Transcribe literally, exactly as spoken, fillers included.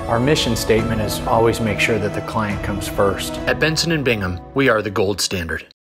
Our mission statement is always make sure that the client comes first. At Benson and Bingham, we are the gold standard.